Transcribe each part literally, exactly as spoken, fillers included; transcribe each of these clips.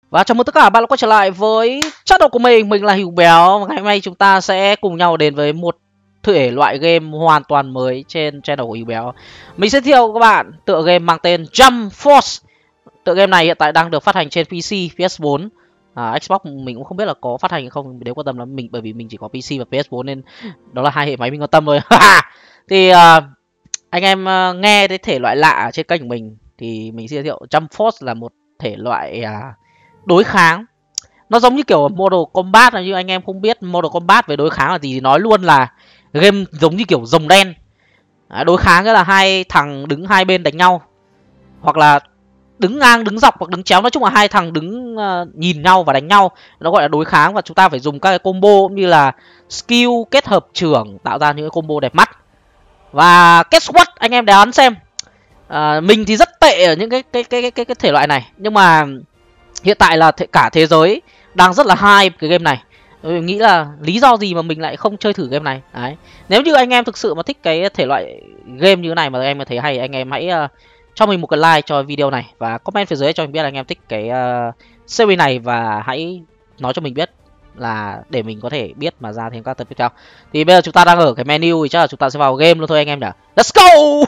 Và chào mừng tất cả các bạn đã quay trở lại với channel của mình, mình là Hiếu Béo. Ngày hôm nay chúng ta sẽ cùng nhau đến với một thể loại game hoàn toàn mới trên channel của Hiếu Béo. Mình sẽ giới thiệu các bạn tựa game mang tên Jump Force. Tựa game này hiện tại đang được phát hành trên pê xê, pê ét bốn. À, Xbox mình cũng không biết là có phát hành hay không, nếu quan tâm lắm mình, bởi vì mình chỉ có pê xê và pê ét bốn nên đó là hai hệ máy mình quan tâm thôi. Thì uh, anh em uh, nghe cái thể loại lạ trên kênh của mình thì mình sẽ giới thiệu Jump Force là một thể loại uh, đối kháng. Nó giống như kiểu Mortal Kombat, như anh em không biết Mortal Kombat về đối kháng là gì thì nói luôn là game giống như kiểu rồng đen. À, đối kháng nghĩa là hai thằng đứng hai bên đánh nhau, hoặc là đứng ngang, đứng dọc hoặc đứng chéo, nói chung là hai thằng đứng uh, nhìn nhau và đánh nhau, nó gọi là đối kháng. Và chúng ta phải dùng các cái combo cũng như là skill kết hợp trưởng tạo ra những cái combo đẹp mắt. Và guess what, anh em đoán xem. À, mình thì rất tệ ở những cái cái cái cái cái, cái thể loại này, nhưng mà hiện tại là th cả thế giới đang rất là hype cái game này. Mình nghĩ là lý do gì mà mình lại không chơi thử game này. Đấy. Nếu như anh em thực sự mà thích cái thể loại game như thế này mà anh em thấy hay, anh em hãy uh, cho mình một cái like cho video này và comment phía dưới cho mình biết là anh em thích cái uh, series này, và hãy nói cho mình biết là để mình có thể biết mà ra thêm các tập tiếp theo. Thì bây giờ chúng ta đang ở cái menu thì chắc là chúng ta sẽ vào game luôn thôi anh em nhỉ. Let's go.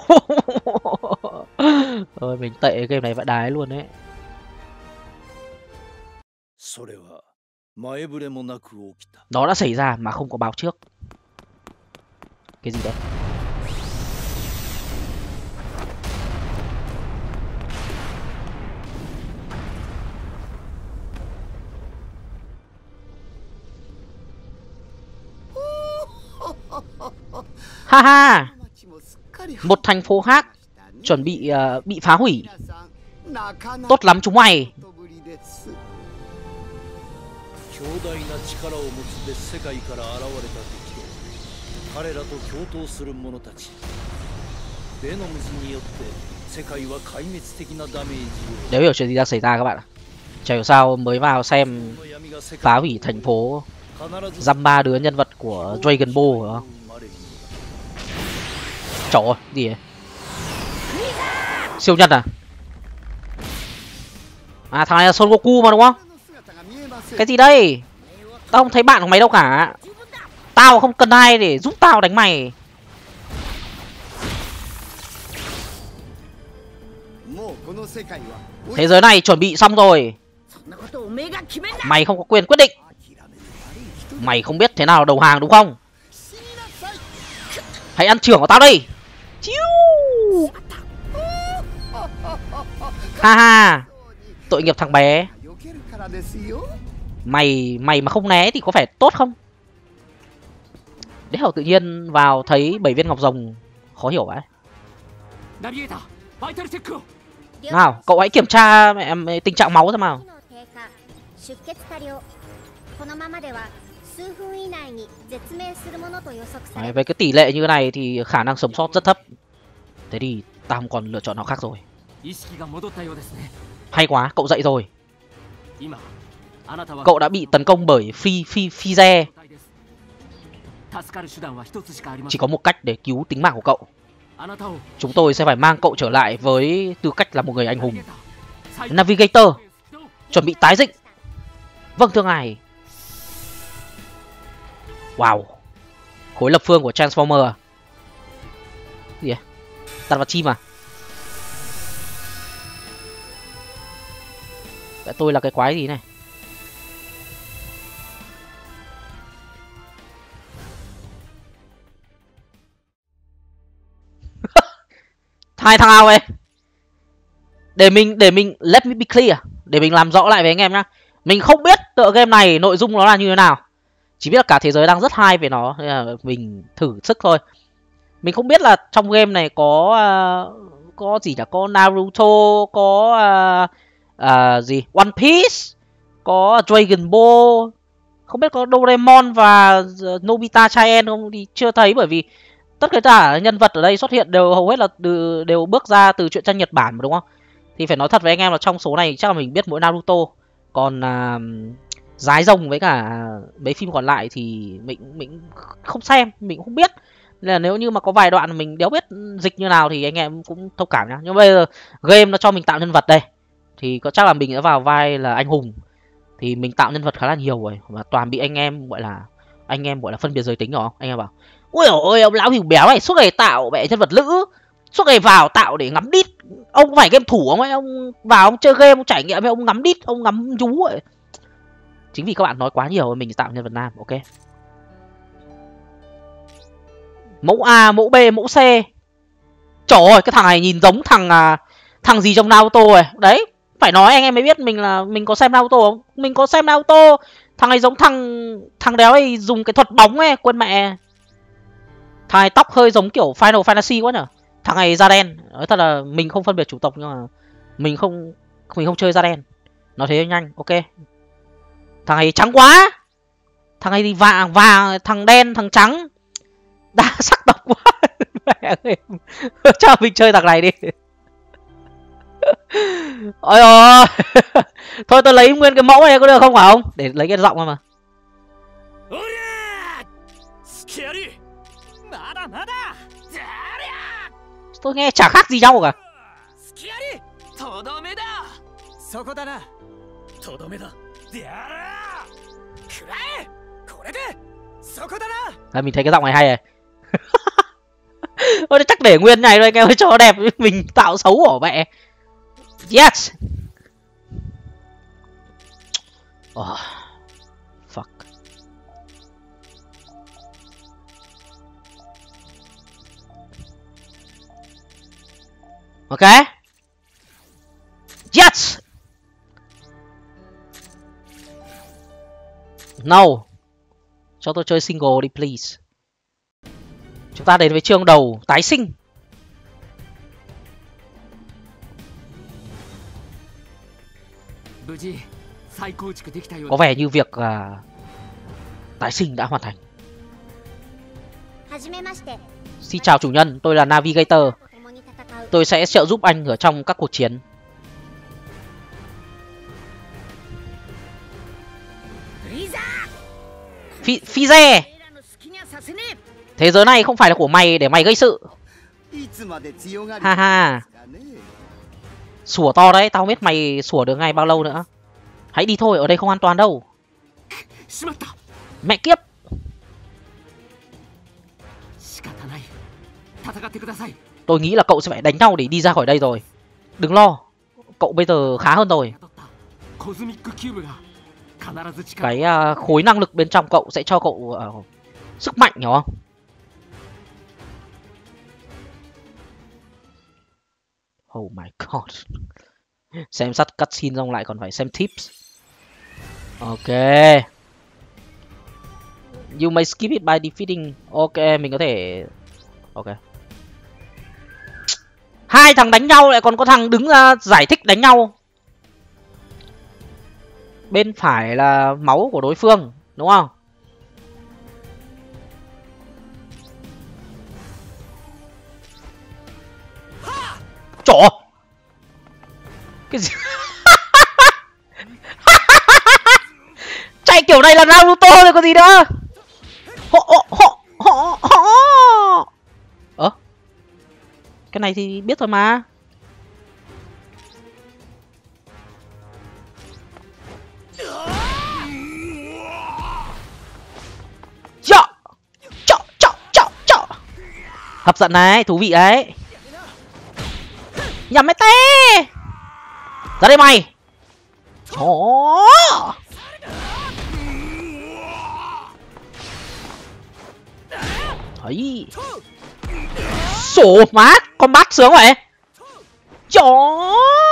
Ôi mình tệ cái game này vãi đái luôn đấy. Nó đã xảy ra mà không có báo trước. Cái gì đấy? Ha ha. Một thành phố khác chuẩn bị uh, bị phá hủy. Tốt lắm chúng mày. Nếu hiểu chuyện gì đang xảy ra các bạn ạ. Chả hiểu sao mới vào xem phá hủy thành phố, dăm ba đứa nhân vật của Dragon Ball hả? Trời ơi, gì vậy? Siêu nhân à? À thằng này là Son Goku mà đúng không? Cái gì đây? Tao không thấy bạn của mày đâu cả. Tao không cần ai để giúp tao đánh mày. Thế giới này chuẩn bị xong rồi. Mày không có quyền quyết định. Mày không biết thế nào đầu hàng đúng không? Hãy ăn trưởng của tao đây. Chiu. Ha ha. Tội nghiệp thằng bé. Mày mày mà không né thì có phải tốt không? Đéo tự nhiên vào thấy bảy viên ngọc rồng khó hiểu vậy. Nào, cậu hãy kiểm tra mẹ, mẹ, tình trạng máu xem nào. Đấy, với cái tỷ lệ như thế này thì khả năng sống sót rất thấp. Thế thì tao không còn lựa chọn nào khác rồi. Hay quá, cậu dậy rồi. Cậu đã bị tấn công bởi phi phi phi re. Chỉ có một cách để cứu tính mạng của cậu. Chúng tôi sẽ phải mang cậu trở lại với tư cách là một người anh hùng. Navigator, chuẩn bị tái dịch. Vâng thưa ngài. Wow. Khối lập phương của Transformer à? Gì à? Đặt vào chim à? Vậy tôi là cái quái gì này? Hai thằng nào vậy? Để mình để mình let me be clear, để mình làm rõ lại với anh em nhá. Mình không biết tựa game này nội dung nó là như thế nào. Chỉ biết là cả thế giới đang rất hype về nó, nên là mình thử sức thôi. Mình không biết là trong game này có uh, có gì nhỉ? Có Naruto, có uh, uh, gì? One Piece, có Dragon Ball, không biết có Doraemon và Nobita trai em không thì chưa thấy, bởi vì tất cả nhân vật ở đây xuất hiện đều hầu hết là đều, đều bước ra từ truyện tranh Nhật Bản mà đúng không? Thì phải nói thật với anh em là trong số này chắc là mình biết mỗi Naruto, còn uh, Dái Rồng với cả mấy phim còn lại thì mình mình không xem, mình không biết. Nên là nếu như mà có vài đoạn mình đéo biết dịch như nào thì anh em cũng thông cảm nhá. Nhưng bây giờ game nó cho mình tạo nhân vật đây thì có chắc là mình sẽ vào vai là anh hùng. thì mình tạo nhân vật khá là nhiều rồi và toàn bị anh em gọi là anh em gọi là phân biệt giới tính rồi. Anh em bảo ui ôi ông lão Hiểu Béo này suốt ngày tạo mẹ nhân vật nữ, suốt ngày vào tạo để ngắm đít. Ông phải game thủ không ấy, ông vào ông chơi game ông trải nghiệm với ông ngắm đít, ông ngắm nhú ấy. Chính vì các bạn nói quá nhiều mình tạo nhân vật nam. Ok, mẫu A, mẫu B, mẫu C. Trời ơi, cái thằng này nhìn giống thằng à, thằng gì trong Naruto rồi. Đấy, phải nói anh em mới biết mình là mình có xem Naruto không? Mình có xem Naruto. Thằng này giống thằng thằng đéo ấy dùng cái thuật bóng ấy, quên mẹ. Thằng này tóc hơi giống kiểu Final Fantasy quá nhở. Thằng này da đen. Nói thật là mình không phân biệt chủng tộc nhưng mà mình không mình không chơi da đen. Nói thế nhanh, ok. Thằng này trắng quá. Thằng này thì vàng vàng, thằng đen, thằng trắng. Đa sắc tộc quá. Mẹ ơi. Cho mình chơi thằng này đi. Ôi ôi. Thôi tôi lấy nguyên cái mẫu này có được không phải không? Để lấy cái giọng mà. Tôi nghe chả khác gì nhau cả. À, mình thấy cái giọng này hay này. Ôi, chắc để nguyên này rồi anh em ơi, cho đẹp. Mình tạo xấu hổ mẹ. Yes. Oh, fuck. Ok. Yes. No. Cho tôi chơi single đi please. Chúng ta đến với chương đầu tái sinh. Có vẻ như việc uh, tái sinh đã hoàn thành. Xin chào chủ nhân, tôi là Navigator. Tôi sẽ trợ giúp anh ở trong các cuộc chiến. Phi, phi re. Thế giới này không phải là của mày để mày gây sự. Ha ha. Sủa to đấy, tao không biết mày sủa được ngày bao lâu nữa. Hãy đi thôi, ở đây không an toàn đâu. Mẹ kiếp. Tôi nghĩ là cậu sẽ phải đánh nhau để đi ra khỏi đây rồi. Đừng lo, cậu bây giờ khá hơn rồi. Cái uh, khối năng lực bên trong cậu sẽ cho cậu uh, sức mạnh, hiểu không? Oh my god. Xem sát cutscene xong lại còn phải xem tips. Ok. You may skip it by defeating. Ok, mình có thể. Ok. Hai thằng đánh nhau lại còn có thằng đứng ra giải thích đánh nhau. Bên phải là máu của đối phương, đúng không? Trời. Cái gì? Chạy kiểu này là Naruto rồi có gì nữa. Họ họ họ họ. Ơ? Cái này thì biết rồi mà. Chọ. Chọ chọ chọ chọ. Hấp dẫn này, thú vị đấy. Nhầm mấy tê. Ra đây mày. Chó. Thấy. Sổ má. Con bát sướng vậy. Chó.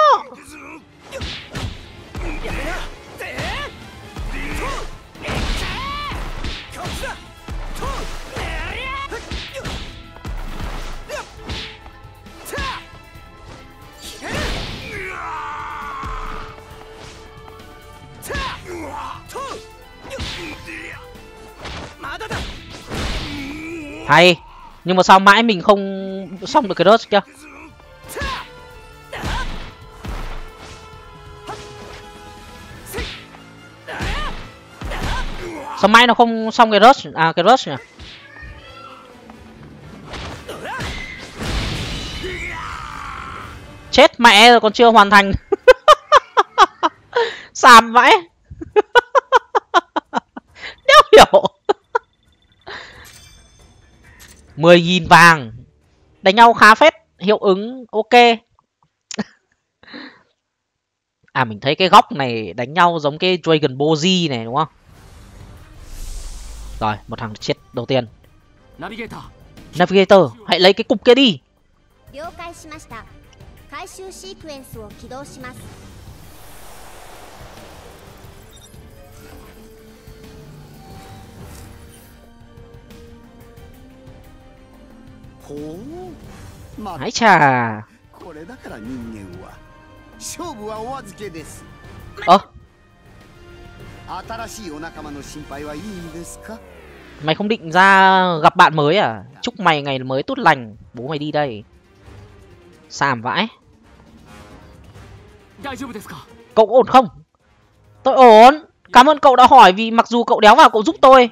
Hay. Nhưng mà sao mãi mình không xong được cái rush kia? Sao mãi nó không xong cái rush? À cái rush nhỉ? Chết mẹ rồi còn chưa hoàn thành. Xàm vãi. hiểu. mười nghìn vàng. Đánh nhau khá phết. Hiệu ứng ok. À mình thấy cái góc này đánh nhau giống cái Dragon Ball Z này đúng không? Rồi, một thằng chết đầu tiên. Navigator, Navigator, hãy lấy cái cục kia đi. Hãy chà. Ơ, mày không định ra gặp bạn mới à? Chúc mày ngày mới tốt lành. Bố mày đi đây. Xàm vãi. Cậu ổn không? Tôi ổn. Cảm ơn cậu đã hỏi vì mặc dù cậu đéo vào cậu giúp tôi.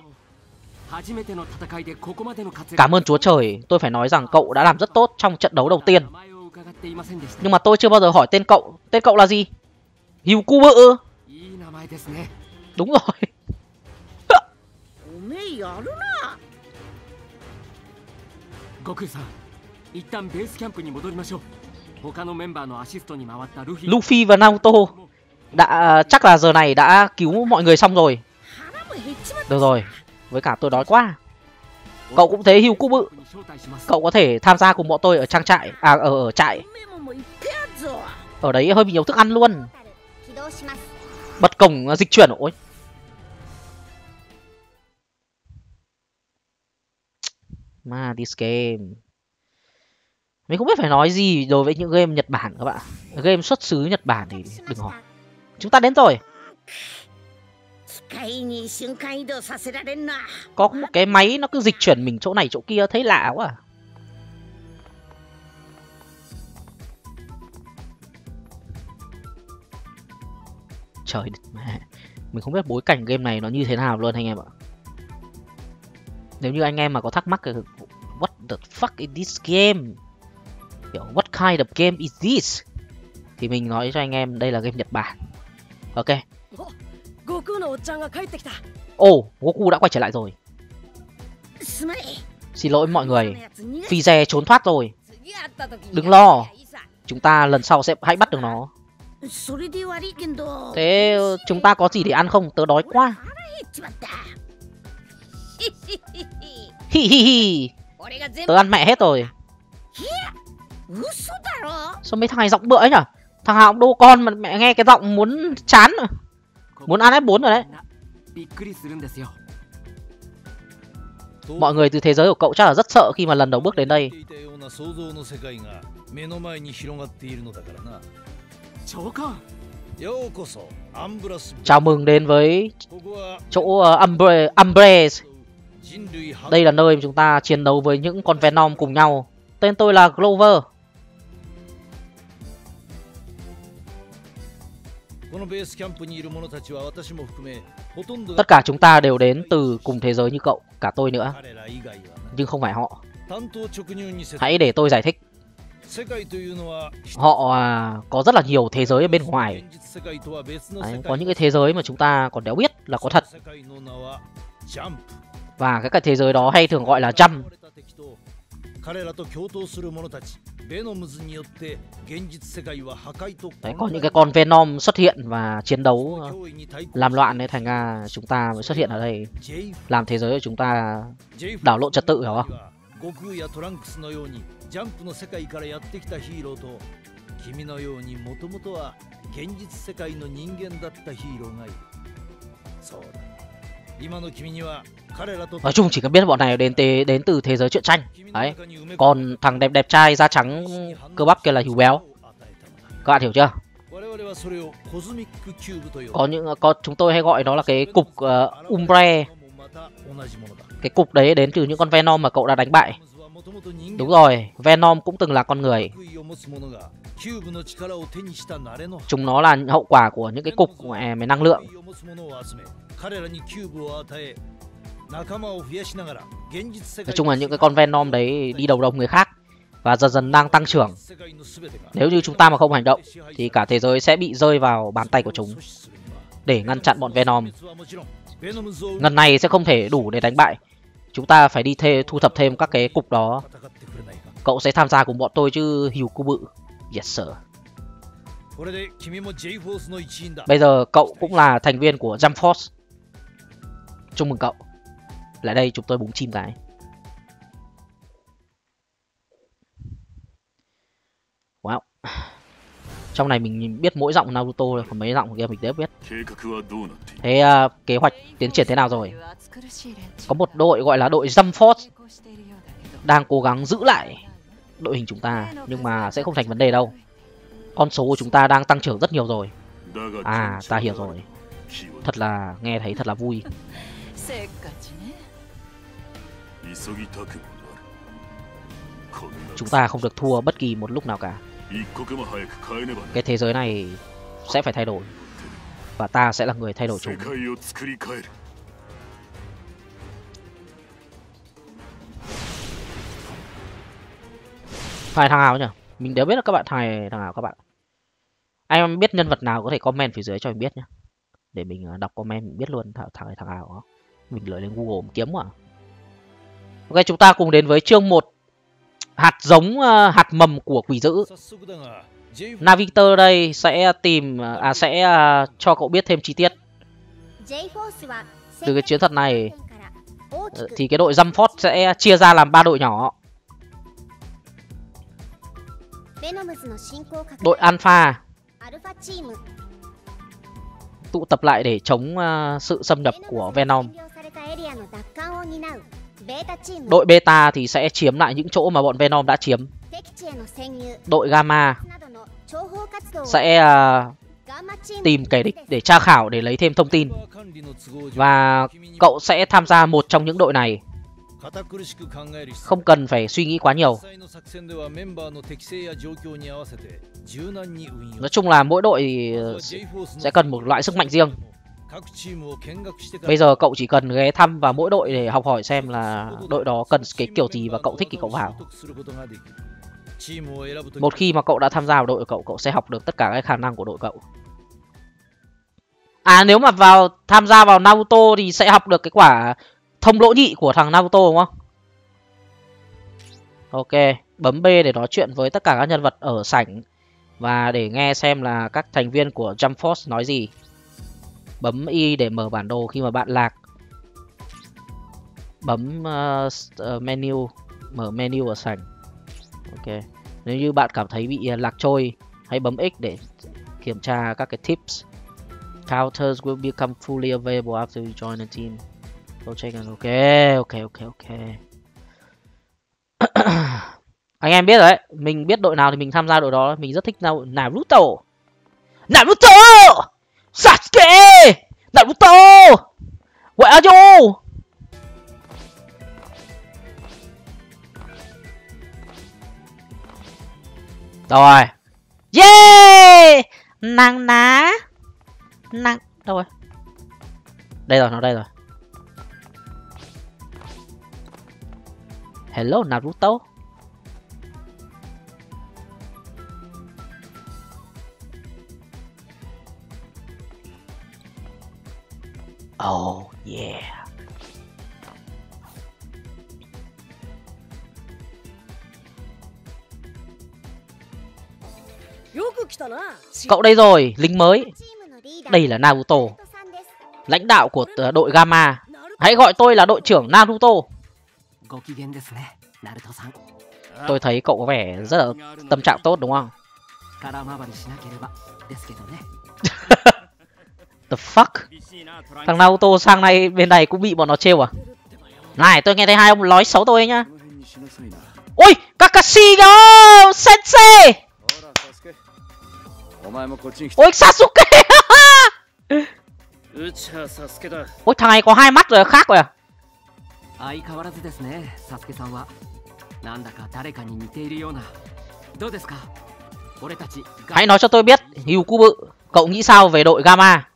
Cảm ơn Chúa Trời. Tôi phải nói rằng cậu đã làm rất tốt trong trận đấu đầu tiên. Nhưng mà tôi chưa bao giờ hỏi tên cậu. Tên cậu là gì? Hiu Cu Bự. Đúng rồi. Luffy và Naruto đã chắc là giờ này đã cứu mọi người xong rồi. Được rồi, với cả tôi đói quá. Cậu cũng thế Hiu Cu Bự. Cậu có thể tham gia cùng bọn tôi ở trang trại. À ở, ở trại. Ở đấy hơi bị nhiều thức ăn luôn. Bật cổng dịch chuyển. Ôi. Ma this game. Mình không biết phải nói gì đối với những game Nhật Bản các bạn. Game xuất xứ Nhật Bản thì đừng hỏi. Chúng ta đến rồi. Có một cái máy nó cứ dịch chuyển mình chỗ này chỗ kia thấy lạ quá à. Trời mẹ. Mình không biết bối cảnh game này nó như thế nào luôn anh em ạ. Nếu như anh em mà có thắc mắc what the fuck is this game? Kiểu what kind of game is this? Thì mình nói cho anh em đây là game Nhật Bản. Ok. Ồ, oh, Goku đã quay trở lại rồi. Xin lỗi mọi người. Phi Re trốn thoát rồi. Đừng lo. Chúng ta lần sau sẽ hãy bắt được nó. Thế chúng ta có gì để ăn không? Tớ đói quá. Hi hi hi. Tớ ăn mẹ hết rồi. Sao mấy thằng này giọng bựa ấy nhở? Thằng nào cũng đô con mà mẹ nghe cái giọng muốn chán rồi. Muốn ăn ép bốn rồi đấy. Mọi người từ thế giới của cậu chắc là rất sợ khi mà lần đầu bước đến đây. Chào mừng đến với chỗ uh, Umbre Umbrace. Đây là nơi mà chúng ta chiến đấu với những con Venom cùng nhau. Tên tôi là Clover. Tất cả chúng ta đều đến từ cùng thế giới như cậu, cả tôi nữa. Nhưng không phải họ. Hãy để tôi giải thích. Họ à, có rất là nhiều thế giới ở bên ngoài. Đấy, có những cái thế giới mà chúng ta còn đéo biết là có thật. Và cái, cái thế giới đó hay thường gọi là Jump. Đấy, có những cái con Venom xuất hiện và chiến đấu làm loạn nên thành ra chúng ta mới xuất hiện ở đây, làm thế giới của chúng ta đảo lộn trật tự, hiểu không? Nói chung chỉ cần biết bọn này đến đến từ thế giới truyện tranh. Đấy. Còn thằng đẹp đẹp trai da trắng cơ bắp kia là Hiếu Béo. Các bạn hiểu chưa? Có những có chúng tôi hay gọi nó là cái cục uh, Umbre. Cái cục đấy đến từ những con Venom mà cậu đã đánh bại. Đúng rồi, Venom cũng từng là con người. Chúng nó là hậu quả của những cái cục về năng lượng. Nói chung là những cái con Venom đấy đi đầu độc người khác và dần dần đang tăng trưởng. Nếu như chúng ta mà không hành động thì cả thế giới sẽ bị rơi vào bàn tay của chúng để ngăn chặn bọn Venom. Ngần này sẽ không thể đủ để đánh bại. Chúng ta phải đi thê, thu thập thêm các cái cục đó. Cậu sẽ tham gia cùng bọn tôi chứ, Hyukubu. Yes sir. Bây giờ cậu cũng là thành viên của Jump Force. Chúc mừng cậu. Lại đây chúng tôi búng chim cái. Wow. Trong này mình biết mỗi giọng Naruto thôi, còn mấy giọng kia mình đều biết. Thế uh, kế hoạch tiến triển thế nào rồi? Có một đội gọi là đội Jump Force đang cố gắng giữ lại đội hình chúng ta, nhưng mà sẽ không thành vấn đề đâu. Con số của chúng ta đang tăng trưởng rất nhiều rồi. À, ta hiểu rồi. Thật là nghe thấy thật là vui. Chúng ta không được thua bất kỳ một lúc nào cả. Cái thế giới này sẽ phải thay đổi, và ta sẽ là người thay đổi chúng. Phải thằng nào nhỉ? Mình đều biết là các bạn thằng thằng nào các bạn. Anh em biết nhân vật nào có thể comment phía dưới cho mình biết nhé, để mình đọc comment mình biết luôn thằng thằng thằng nào đó. Mình lưỡi lên Google mình kiếm à. Ok, chúng ta cùng đến với chương một. Hạt giống, uh, hạt mầm của quỷ dữ. Navigator đây sẽ tìm à sẽ uh, cho cậu biết thêm chi tiết. Từ cái chiến thuật này thì cái đội Jump Force sẽ chia ra làm ba đội nhỏ. Đội Alpha tụ tập lại để chống uh, sự xâm nhập của Venom. Đội Beta thì sẽ chiếm lại những chỗ mà bọn Venom đã chiếm. Đội Gamma sẽ uh, tìm kẻ địch để tra khảo để lấy thêm thông tin. Và cậu sẽ tham gia một trong những đội này. Không cần phải suy nghĩ quá nhiều. Nói chung là mỗi đội sẽ cần một loại sức mạnh riêng. Bây giờ cậu chỉ cần ghé thăm vào mỗi đội để học hỏi xem là đội đó cần cái kiểu gì và cậu thích thì cậu vào. Một khi mà cậu đã tham gia vào đội của cậu, cậu sẽ học được tất cả các khả năng của đội cậu. À, nếu mà vào tham gia vào Naruto thì sẽ học được cái quả thông lỗ nhị của thằng Naruto đúng không? Ok, bấm B để nói chuyện với tất cả các nhân vật ở sảnh và để nghe xem là các thành viên của Jump Force nói gì. Bấm Y để mở bản đồ khi mà bạn lạc. Bấm uh, menu, mở menu ở sảnh. Ok, nếu như bạn cảm thấy bị lạc trôi, hãy bấm X để kiểm tra các cái tips. Counters will become fully available after you join the team. Go check and ok, ok, ok, ok. Anh em biết rồi đấy, mình biết đội nào thì mình tham gia đội đó. Mình rất thích nào Naruto. Naruto! Sasuke! Naruto! Where are you? Rồi. Yeah! Nàng ná. Nàng đâu rồi? Đây rồi, nó đây rồi. Hello Naruto. Oh yeah. Cậu đây rồi, lính mới. Đây là Naruto, lãnh đạo của đội Gamma. Hãy gọi tôi là đội trưởng Naruto. Tôi thấy cậu có vẻ rất là tâm trạng tốt đúng không? The fuck? Thằng Naruto sang này bên này cũng bị bọn nó trêu à? Này, tôi nghe thấy hai ông nói xấu tôi nhá. Ôi, Kakashi kìa, Sensei. Ôi, Sasuke. Ôi, thằng này có hai mắt rồi, khác rồi à? Hãy nói cho tôi biết, Hyukubu, cậu nghĩ sao về đội Gamma?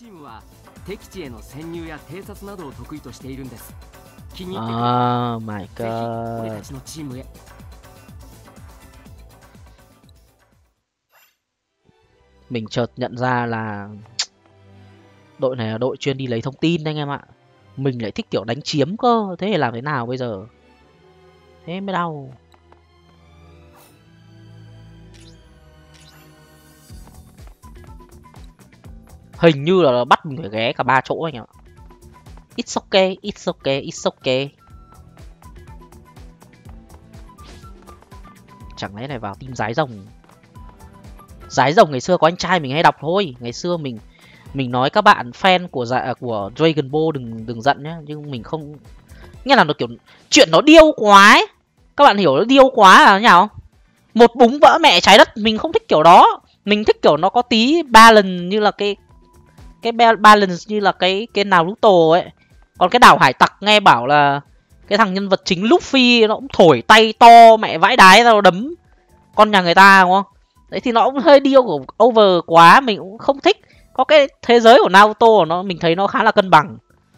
Oh my god. Mình chợt nhận ra là Đội này là đội chuyên đi lấy thông tin anh em ạ. Mình lại thích kiểu đánh chiếm cơ. Thế thì làm thế nào bây giờ? Thế mới đau. Hình như là bắt mình phải ghé cả ba chỗ anh em ạ. It's okay, it's okay, it's okay. Chẳng lẽ này vào team Giái Rồng. Giái Rồng ngày xưa có anh trai mình hay đọc thôi. Ngày xưa mình mình nói các bạn fan của dạ của Dragon Ball đừng đừng giận nhá, nhưng mình không, nghe là nó kiểu chuyện nó điêu quá ấy. Các bạn hiểu nó điêu quá là như nào không? Một búng vỡ mẹ trái đất, mình không thích kiểu đó. Mình thích kiểu nó có tí balance, như là cái cái balance như là cái cái Naruto ấy. Còn cái đảo hải tặc nghe bảo là cái thằng nhân vật chính Luffy nó cũng thổi tay to mẹ vãi đái ra nó đấm con nhà người ta đúng không? Đấy thì nó cũng hơi điêu của over quá, mình cũng không thích. Có cái thế giới của Naruto nó mình thấy nó khá là cân bằng.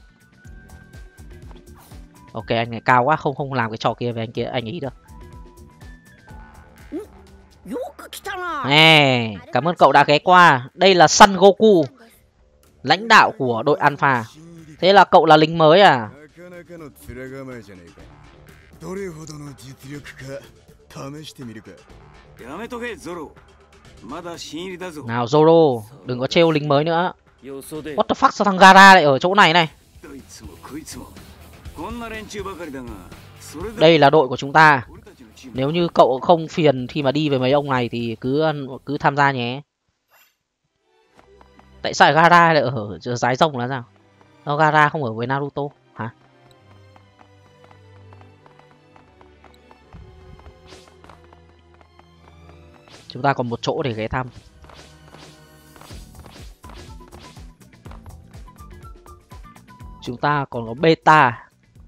Ok, anh này cao quá, không không làm cái trò kia với anh kia anh ấy được. Nè, cảm ơn cậu đã ghé qua. Đây là Son Goku, lãnh đạo của đội Alpha. Thế là cậu là lính mới à? Nào Zoro, đừng có trêu lính mới nữa. What the fuck, sao thằng Gaara lại ở chỗ này này? Đây là đội của chúng ta. Nếu như cậu không phiền khi mà đi với mấy ông này thì cứ cứ tham gia nhé. Tại sao Gaara lại ở Giái Rồng là sao? Nó Gaara không ở với Naruto hả? Chúng ta còn một chỗ để ghé thăm. Chúng ta còn có beta.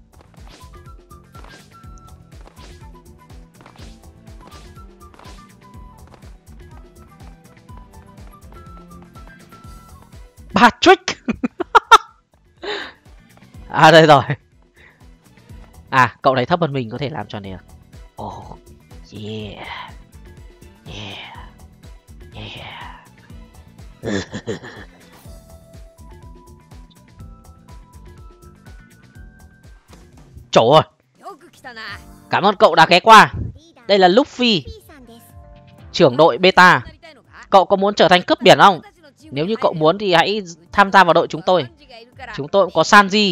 Patrick. À đây rồi. À cậu này thấp hơn mình có thể làm trò này được. Oh yeah. Yeah. Yeah. Trời ơi. Cảm ơn cậu đã ghé qua. Đây là Luffy, trưởng đội beta. Cậu có muốn trở thành cướp biển không? Nếu như cậu muốn thì hãy tham gia vào đội chúng tôi. Chúng tôi cũng có Sanji.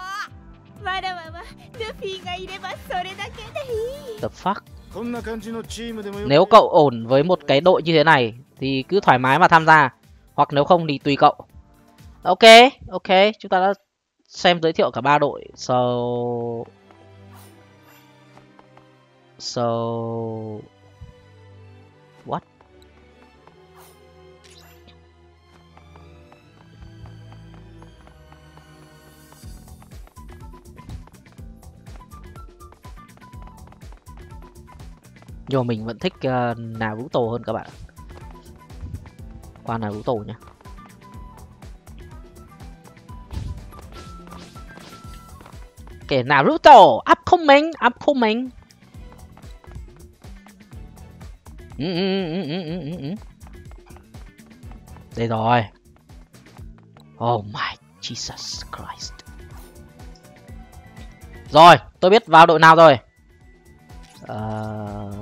The fuck? Nếu cậu ổn với một cái đội như thế này thì cứ thoải mái mà tham gia. Hoặc nếu không thì tùy cậu. Ok, ok, chúng ta đã xem giới thiệu cả ba đội. So So What? Nhưng mà mình vẫn thích uh, Naruto hơn các bạn. Qua Naruto nhá. Kể Naruto, upcoming, upcoming. Ừ, ừ, ừ, ừ, ừ, ừ. Đây rồi. Oh my Jesus Christ. Rồi, tôi biết vào đội nào rồi. Uh...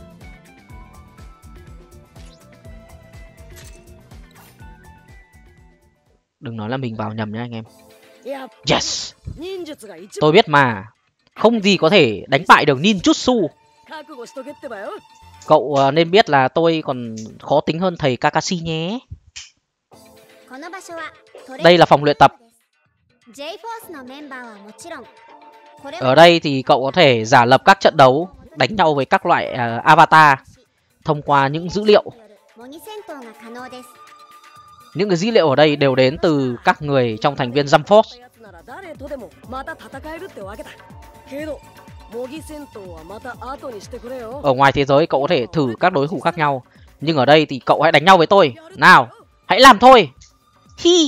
Đừng nói là mình vào nhầm nhá anh em. Yes. Tôi biết mà. Không gì có thể đánh bại được ninjutsu. Cậu uh, nên biết là tôi còn khó tính hơn thầy Kakashi nhé. Đây là phòng luyện tập. Ở đây thì cậu có thể giả lập các trận đấu đánh nhau với các loại uh, avatar thông qua những dữ liệu. Những cái dữ liệu ở đây đều đến từ các người trong thành viên Jump Force. Ở ngoài thế giới cậu có thể thử các đối thủ khác nhau, nhưng ở đây thì cậu hãy đánh nhau với tôi. Nào, hãy làm thôi. Hi.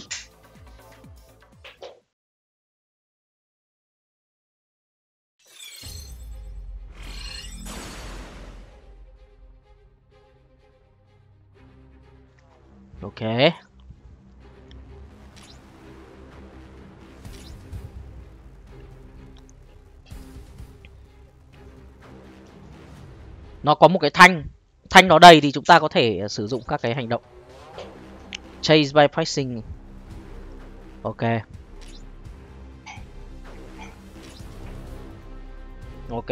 Ok. Nó có một cái thanh. Thanh nó đầy thì chúng ta có thể sử dụng các cái hành động. Chase by pressing. Ok. Ok.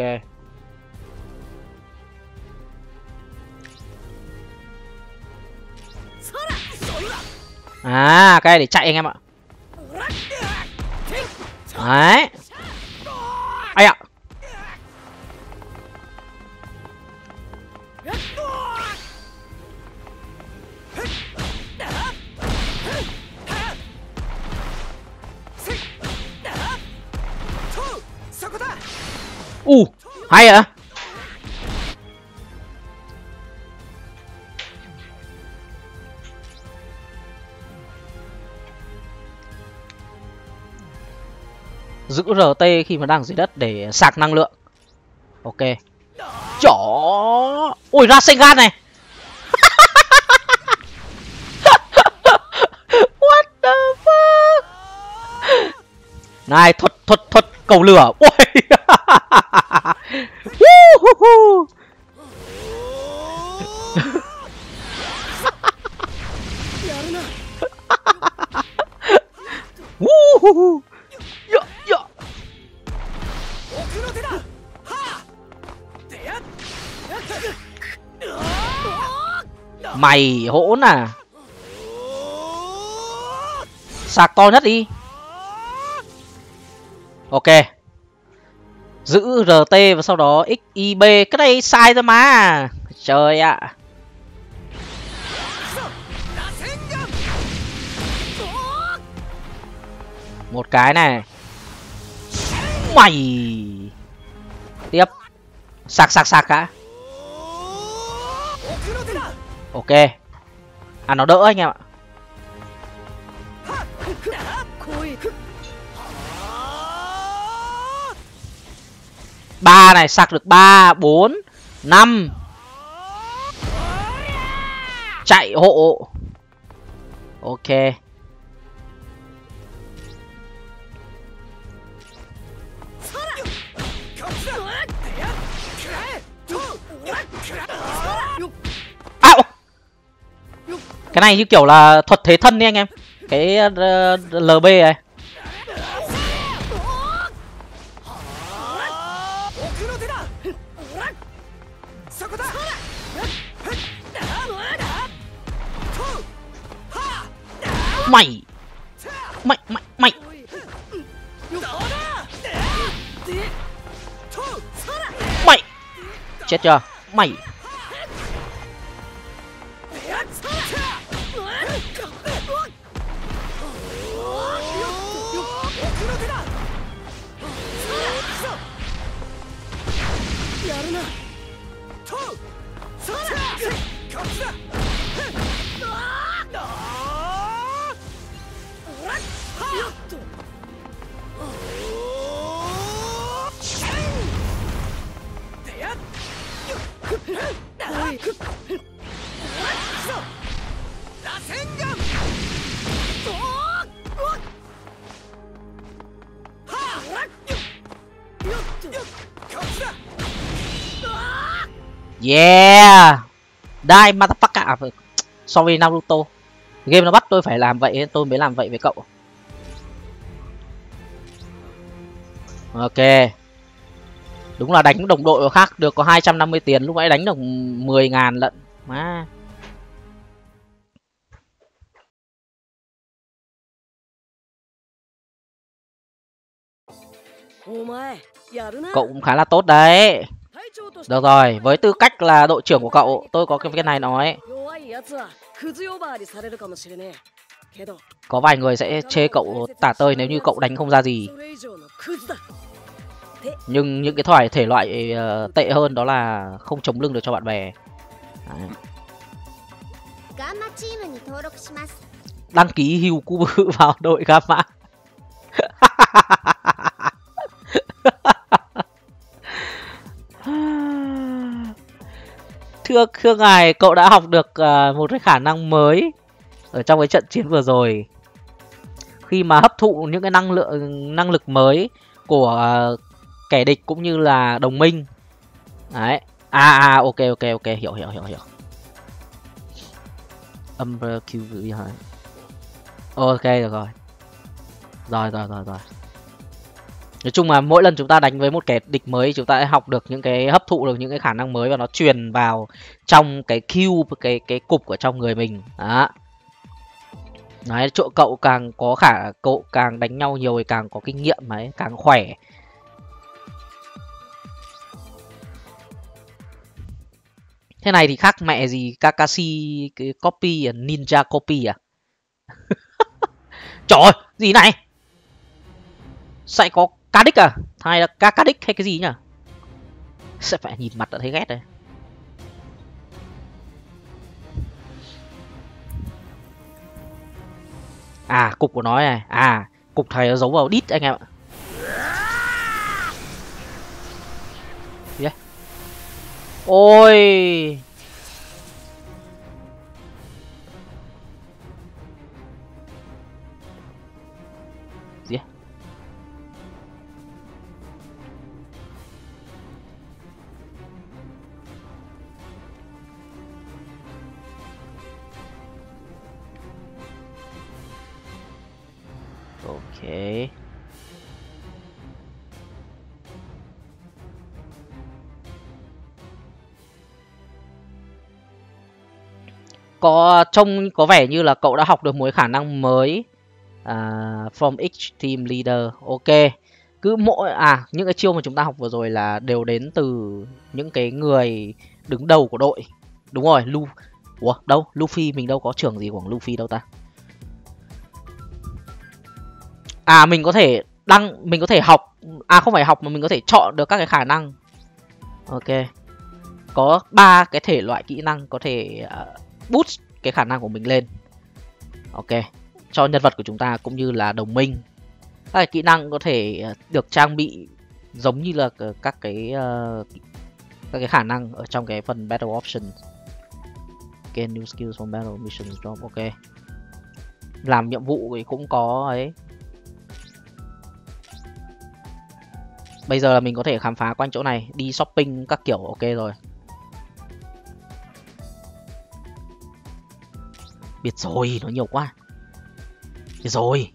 À, cái này để chạy anh em ạ. Đấy. Ai ạ. U, uh, hay ạ. Giữ rờ tê khi mà đang dưới đất để sạc năng lượng. Ok. Chó. Ui, Rasengan này. What the fuck. Này, thuật thuật thuật cầu lửa. Ui. Mày hỗn à. Sạc to nhất đi. Ok. Giữ rờ tê và sau đó ích i bê. Cái này sai ra mà. Trời ạ. À. Một cái này. Mày. Tiếp. Sạc sạc sạc cả. Ok. À, nó đỡ anh em ạ. Ba này, sạc được ba, bốn, năm. Chạy hộ. Ok. À, cái này như kiểu là thuật thế thân đi anh em. Cái uh, lờ bê này. Mày. Mày mày mày. Mày. Chết chưa? Mày. Yeah. Die motherfucker. Sorry Naruto. Game nó bắt tôi phải làm vậy, tôi mới làm vậy với cậu. Ok. Đúng là đánh đồng đội khác được có hai trăm năm mươi tiền, lúc nãy đánh được mười ngàn lận. Má. Cậu cũng khá là tốt đấy. Được rồi, với tư cách là đội trưởng của cậu, tôi có cái cái này nói. Có vài người sẽ chê cậu tả tơi nếu như cậu đánh không ra gì. Nhưng những cái thoại thể loại uh, tệ hơn đó là không chống lưng được cho bạn bè. Đấy. Đăng ký hưu cu bự vào đội Gamma. Thưa thưa ngài, cậu đã học được uh, một cái khả năng mới ở trong cái trận chiến vừa rồi. Khi mà hấp thụ những cái năng lượng năng lực mới của uh, kẻ địch cũng như là đồng minh. Đấy, À à ok ok ok, hiểu hiểu hiểu hiểu. Umber Q hai. Ok được rồi. Rồi rồi rồi rồi. Nói chung là mỗi lần chúng ta đánh với một kẻ địch mới, chúng ta sẽ học được những cái, hấp thụ được những cái khả năng mới và nó truyền vào trong cái Q, cái cái cục ở trong người mình. Đó. Đấy, chỗ cậu càng có khả, cậu càng đánh nhau nhiều thì càng có kinh nghiệm đấy, càng khỏe. Thế này thì khác mẹ gì Kakashi cái copy à? Ninja copy à? Trời ơi, gì này? Sẽ có Kadik à? Hay là Kakadik hay cái gì nhỉ? Sẽ phải nhìn mặt đã thấy ghét đấy. À, cục của nó này. À, cục thầy nó giấu vào đít anh em ạ. Yeah. Ôi. Gì? Ok. Có trông có vẻ như là cậu đã học được một khả năng mới. À, from each team leader. Ok. Cứ mỗi à những cái chiêu mà chúng ta học vừa rồi là đều đến từ những cái người đứng đầu của đội. Đúng rồi, Lu. Ủa, đâu? Luffy mình đâu có trưởng gì của Luffy đâu ta. À mình có thể đăng, mình có thể học, à không phải học mà mình có thể chọn được các cái khả năng. Ok. Có ba cái thể loại kỹ năng có thể uh, boost cái khả năng của mình lên. Ok. Cho nhân vật của chúng ta cũng như là đồng minh. Các cái kỹ năng có thể được trang bị giống như là các cái uh, các cái khả năng ở trong cái phần battle options. Gain new skills from battle missions drop. Ok. Làm nhiệm vụ thì cũng có ấy. Bây giờ là mình có thể khám phá quanh chỗ này, đi shopping các kiểu. Ok rồi. Biết rồi, nó nhiều quá. Biết rồi.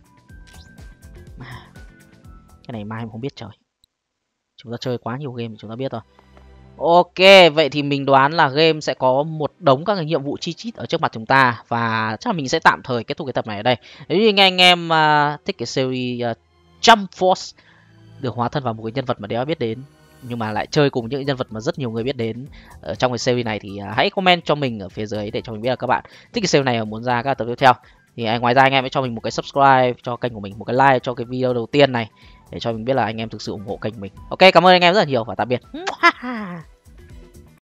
Cái này mai em không biết trời. Chúng ta chơi quá nhiều game chúng ta biết rồi. Ok, vậy thì mình đoán là game sẽ có một đống các cái nhiệm vụ chi chít ở trước mặt chúng ta. Và chắc là mình sẽ tạm thời kết thúc cái tập này ở đây. Nếu như anh em uh, thích cái series uh, Jump Force, được hóa thân vào một cái nhân vật mà đéo biết đến, nhưng mà lại chơi cùng những nhân vật mà rất nhiều người biết đến ở trong cái series này, thì uh, hãy comment cho mình ở phía dưới để cho mình biết là các bạn thích cái series này và muốn ra các tập tiếp theo. Thì uh, ngoài ra anh em hãy cho mình một cái subscribe cho kênh của mình, một cái like cho cái video đầu tiên này để cho mình biết là anh em thực sự ủng hộ kênh mình. Ok, cảm ơn anh em rất là nhiều và tạm biệt.